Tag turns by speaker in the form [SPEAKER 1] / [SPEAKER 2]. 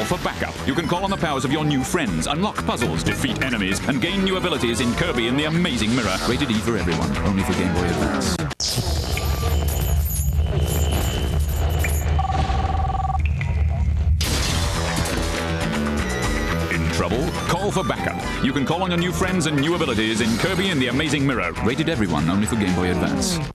[SPEAKER 1] for backup. You can call on the powers of your new friends, unlock puzzles, defeat enemies, and gain new abilities in Kirby and the Amazing Mirror. Rated E for everyone, only for Game Boy Advance. In trouble? Call for backup. You can call on your new friends and new abilities in Kirby and the Amazing Mirror. Rated everyone, only for Game Boy Advance.